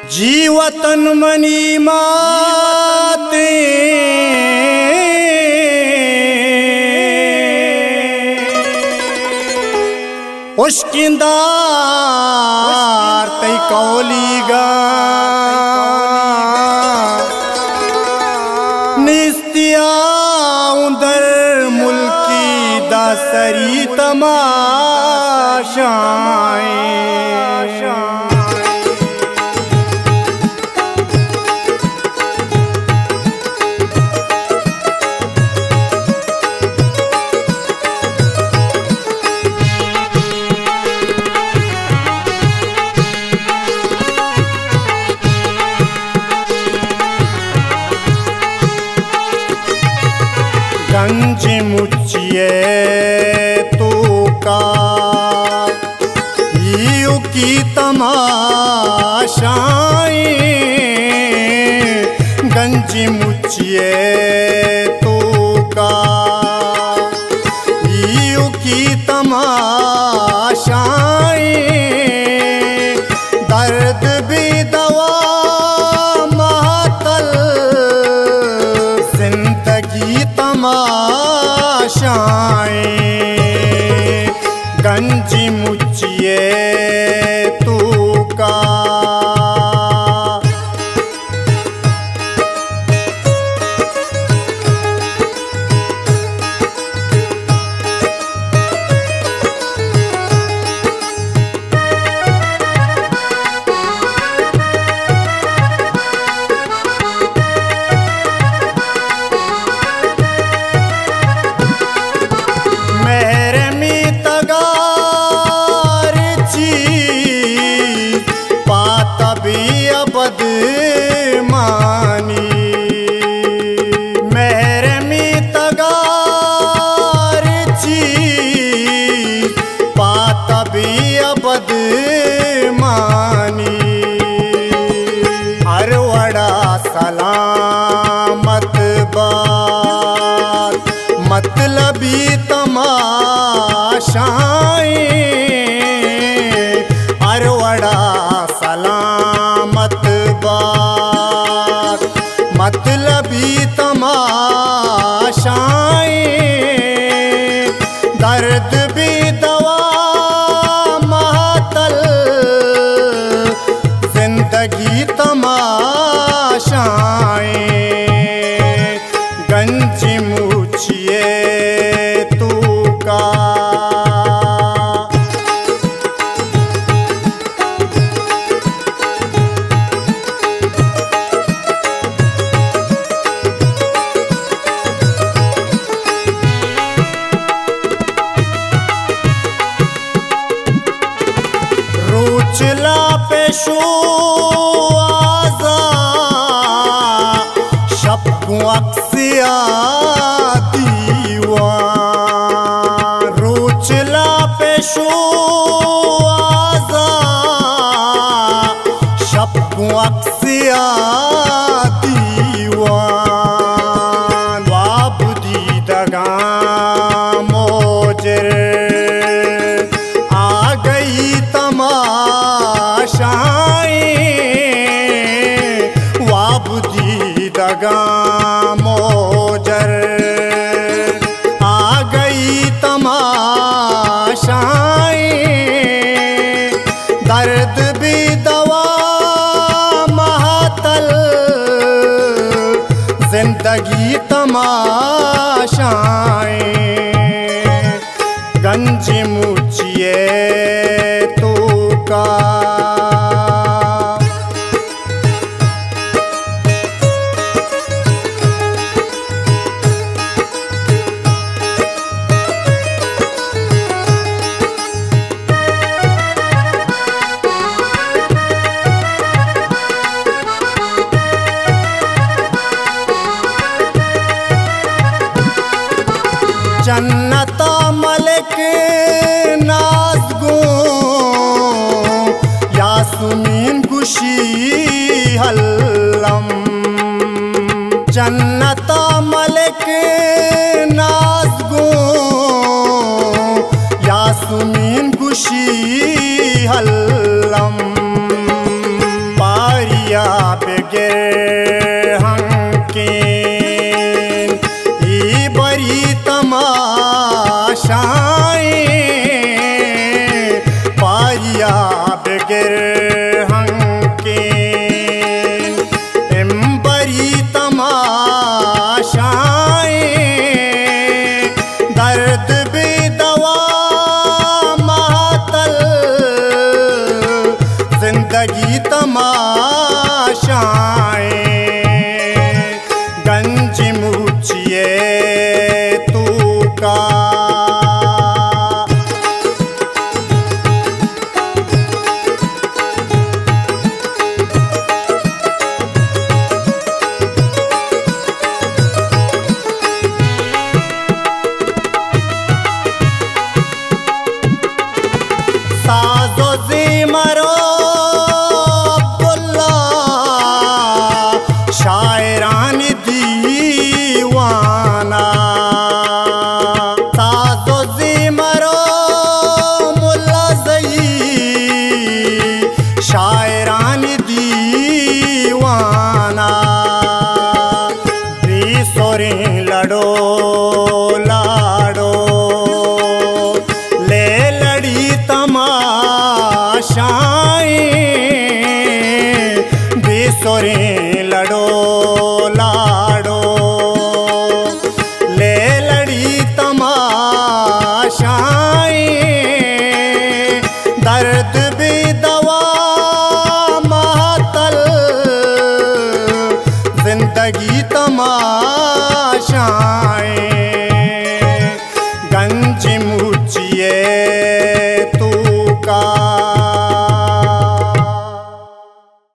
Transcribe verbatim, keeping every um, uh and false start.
जीवतन money माते उश्किंदार तई कौलीगा निस्तिया उदर मुल्की दासरी तमाशाएं गंज मुचिए तो का यू की तमाशाएं गंज मुचिए तो का यू की तमाशाएं दर्द भी दवा महतल जिंदगी तमाशाएं गंजी मुचिए तू का बदमानी मेहरमी तगार चीज पाता भी बदमानी अरवड़ा सलामत बात मतलबी तमाशाएं अरवड़ा सलामत बात मतलबी तमाशाएं दर्द भी दवा महतल जिंदगी तमाशाएं गंज मुचिए तू का चला पेशो आजा शब्दों अक्सिया दीवान रोचला पेशो आजा शब्दों अक्सिया दीवान वाबुदी दगा मोजर आ गई वाबुदी दगा मोजर आ गई तमाशाएं दर्द भी दवा महतल जिंदगी तमाशाएं गंज मुचिए तो का जन्नता मलिक नाज़गो यासमीन गुशी हल्लम जन्नता मलिक नाज़गो यासमीन गुशी हल्लम पारी शागिर हंके इम्बरी तमाशाएं दर्द बेदवा मातल जिंदगी तमाशाएं गंज मुझिए तू का साजो ज़ेमरो अब्दुल्ला शायरान दीवाना साजो ज़ेमरो मुल्ला ज़ई शायरान दीवाना बेसुरे लड़ो लाड़ो ले लड़ी तमाशाएं बेसुरे